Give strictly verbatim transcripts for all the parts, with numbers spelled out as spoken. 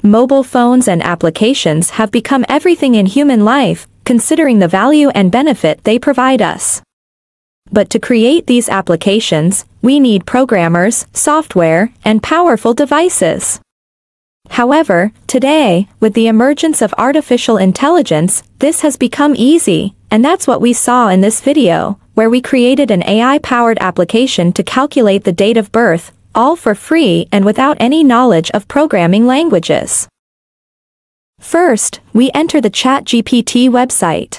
mobile phones and applications have become everything in human life, considering the value and benefit they provide us. But to create these applications, we need programmers, software, and powerful devices. However, today, with the emergence of artificial intelligence, this has become easy, and that's what we saw in this video, where we created an A I-powered application to calculate the date of birth, all for free and without any knowledge of programming languages. First, we enter the ChatGPT website.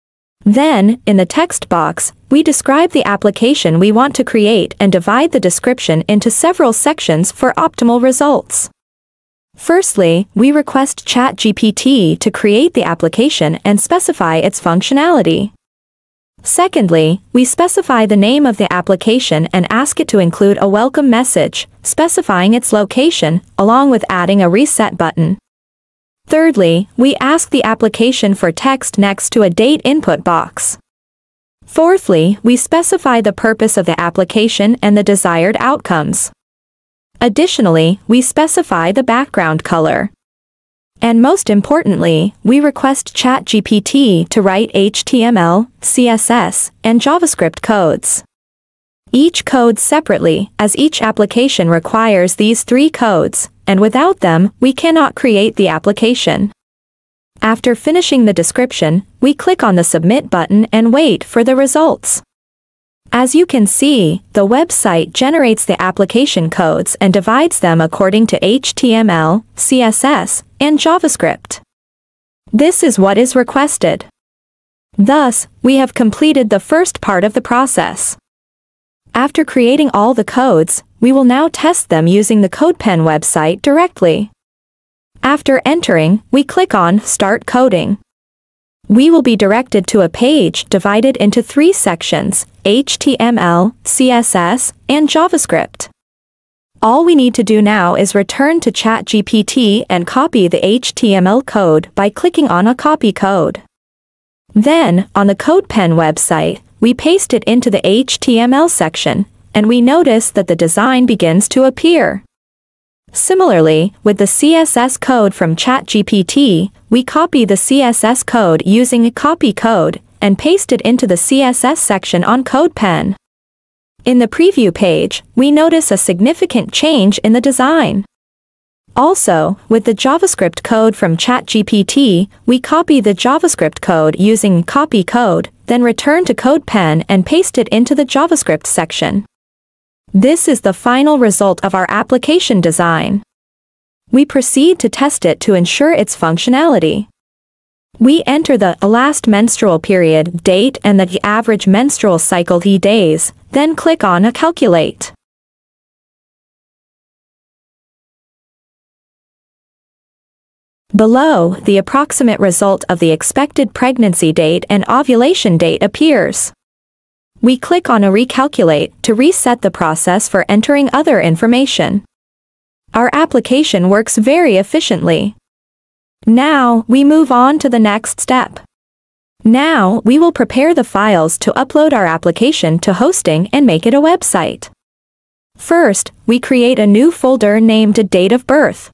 Then, in the text box, we describe the application we want to create and divide the description into several sections for optimal results. Firstly, we request ChatGPT to create the application and specify its functionality. Secondly, we specify the name of the application and ask it to include a welcome message, specifying its location, along with adding a reset button. Thirdly, we ask the application for text next to a date input box. Fourthly, we specify the purpose of the application and the desired outcomes. Additionally, we specify the background color. And most importantly, we request ChatGPT to write H T M L, C S S, and JavaScript codes. Each code separately, as each application requires these three codes, and without them, we cannot create the application. After finishing the description, we click on the Submit button and wait for the results. As you can see, the website generates the application codes and divides them according to H T M L, C S S, and JavaScript. This is what is requested. Thus, we have completed the first part of the process. After creating all the codes, we will now test them using the CodePen website directly. After entering, we click on Start Coding. We will be directed to a page divided into three sections, H T M L, C S S, and JavaScript. All we need to do now is return to ChatGPT and copy the H T M L code by clicking on a copy code. Then, on the CodePen website, we paste it into the H T M L section, and we notice that the design begins to appear. Similarly, with the C S S code from ChatGPT, we copy the C S S code using a copy code, and paste it into the C S S section on CodePen. In the preview page, we notice a significant change in the design. Also, with the JavaScript code from ChatGPT, we copy the JavaScript code using copy code, then return to CodePen and paste it into the JavaScript section. This is the final result of our application design. We proceed to test it to ensure its functionality. We enter the last menstrual period date and the average menstrual cycle T days, then click on a Calculate. Below, the approximate result of the expected pregnancy date and ovulation date appears. We click on a Recalculate to reset the process for entering other information. Our application works very efficiently. Now, we move on to the next step. Now, we will prepare the files to upload our application to hosting and make it a website. First, we create a new folder named Date of Birth.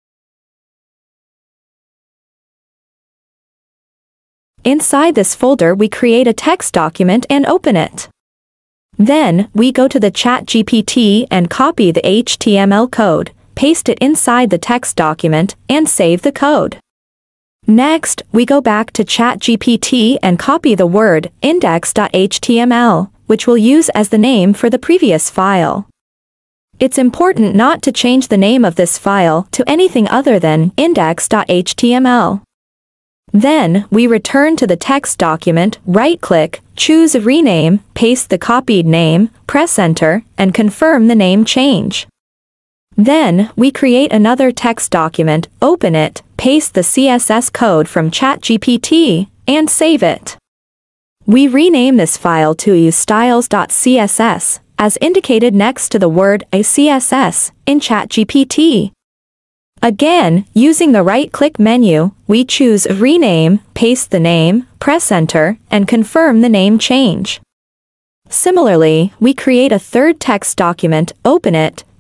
Inside this folder we create a text document and open it. Then, we go to the ChatGPT and copy the H T M L code, paste it inside the text document, and save the code. Next, we go back to ChatGPT and copy the word index dot H T M L, which we'll use as the name for the previous file. It's important not to change the name of this file to anything other than index dot H T M L. Then, we return to the text document, right-click, choose Rename, paste the copied name, press Enter, and confirm the name change. Then, we create another text document, open it, paste the C S S code from ChatGPT, and save it. We rename this file to styles dot C S S, as indicated next to the word C S S in ChatGPT. Again, using the right-click menu, we choose Rename, paste the name, press Enter, and confirm the name change. Similarly, we create a third text document, open it,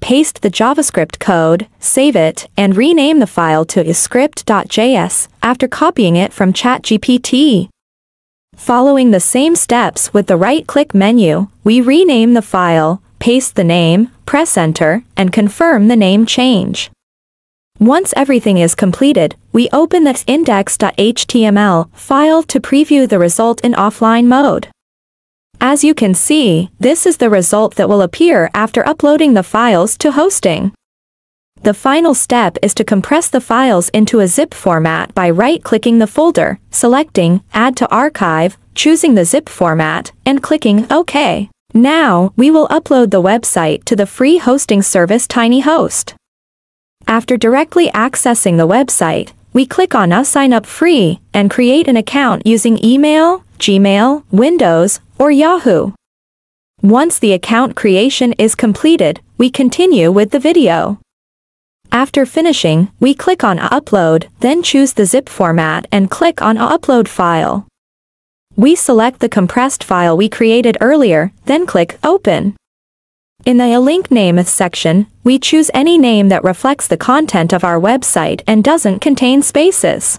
paste the JavaScript code, save it, and rename the file to script dot J S after copying it from ChatGPT. Following the same steps with the right-click menu, we rename the file, paste the name, press enter, and confirm the name change. Once everything is completed, we open the index dot H T M L file to preview the result in offline mode. As you can see, this is the result that will appear after uploading the files to hosting. The final step is to compress the files into a zip format by right-clicking the folder, selecting Add to Archive, choosing the zip format, and clicking OK. Now, we will upload the website to the free hosting service TinyHost. After directly accessing the website, we click on a Sign Up Free and create an account using email, Gmail, Windows, or Yahoo. Once the account creation is completed, we continue with the video. After finishing, we click on Upload, then choose the zip format and click on Upload File. We select the compressed file we created earlier, then click Open. In the link name section, we choose any name that reflects the content of our website and doesn't contain spaces.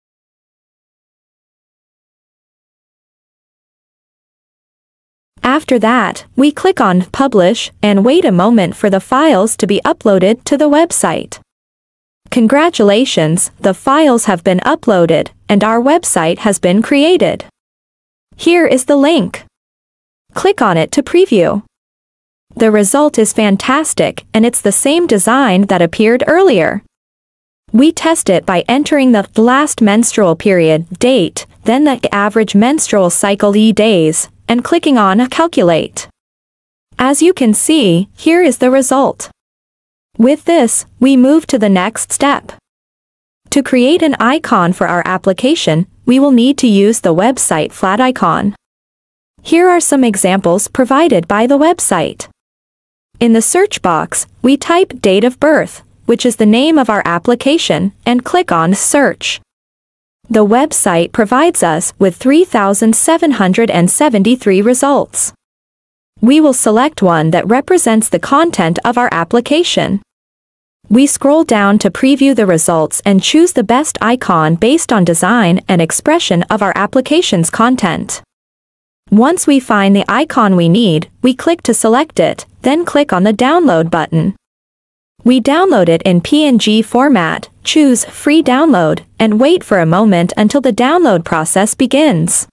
After that, we click on Publish and wait a moment for the files to be uploaded to the website. Congratulations, the files have been uploaded, and our website has been created. Here is the link. Click on it to preview. The result is fantastic, and it's the same design that appeared earlier. We test it by entering the last menstrual period date, then the average menstrual cycle E days, and clicking on Calculate. As you can see, here is the result. With this, we move to the next step. To create an icon for our application, we will need to use the website flat icon. Here are some examples provided by the website. In the search box, we type date of birth, which is the name of our application, and click on Search. The website provides us with three thousand seven hundred seventy-three results. We will select one that represents the content of our application. We scroll down to preview the results and choose the best icon based on design and expression of our application's content. Once we find the icon we need, we click to select it, then click on the Download button. We download it in P N G format, choose Free Download, and wait for a moment until the download process begins.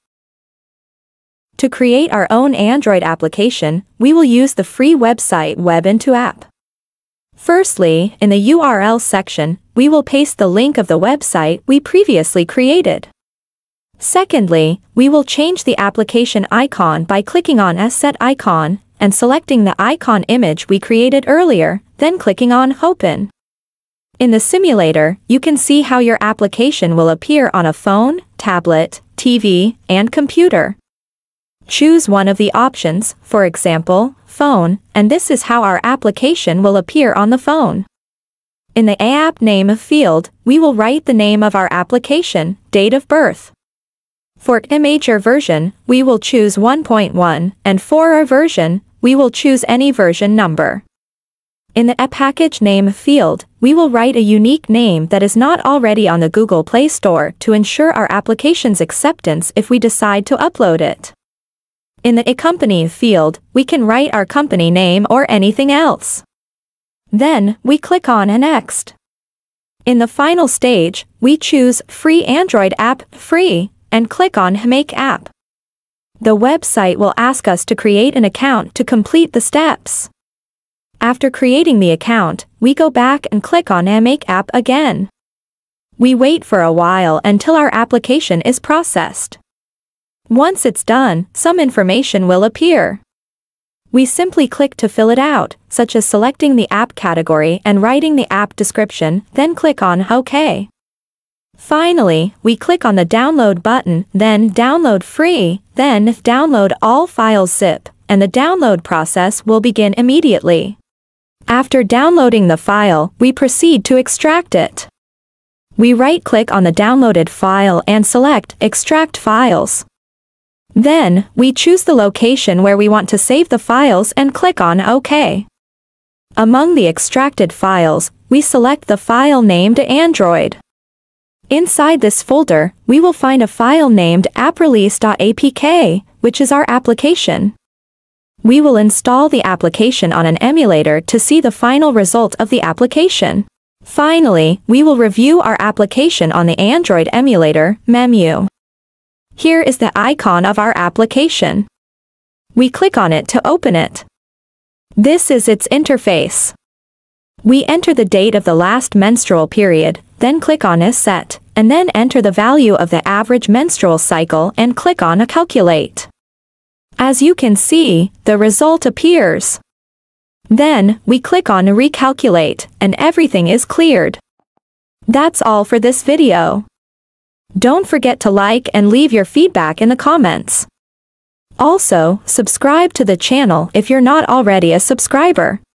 To create our own Android application, we will use the free website Web into App. Firstly, in the U R L section, we will paste the link of the website we previously created. Secondly, we will change the application icon by clicking on Set Icon, and selecting the icon image we created earlier, then clicking on Open. In the simulator, you can see how your application will appear on a phone, tablet, T V, and computer. Choose one of the options, for example, phone, and this is how our application will appear on the phone. In the app name field, we will write the name of our application, date of birth. For image version, we will choose one point one, and for our version, we will choose any version number. In the package name field, we will write a unique name that is not already on the Google Play Store to ensure our application's acceptance if we decide to upload it. In the company field, we can write our company name or anything else. Then, we click on Next. In the final stage, we choose Free Android App, Free, and click on Make App. The website will ask us to create an account to complete the steps. After creating the account, we go back and click on Make App again. We wait for a while until our application is processed. Once it's done, some information will appear. We simply click to fill it out, such as selecting the app category and writing the app description, then click on OK. Finally, we click on the Download button, then Download Free, then Download All Files Zip, and the download process will begin immediately. After downloading the file, we proceed to extract it. We right-click on the downloaded file and select Extract Files. Then, we choose the location where we want to save the files and click on OK. Among the extracted files, we select the file named Android. Inside this folder, we will find a file named apprelease.apk, which is our application. We will install the application on an emulator to see the final result of the application. Finally, we will review our application on the Android emulator, memu. Here is the icon of our application. We click on it to open it. This is its interface. We enter the date of the last menstrual period, then click on Is Set, and then enter the value of the average menstrual cycle and click on a Calculate. As you can see, the result appears. Then, we click on Recalculate, and everything is cleared. That's all for this video. Don't forget to like and leave your feedback in the comments. Also, subscribe to the channel if you're not already a subscriber.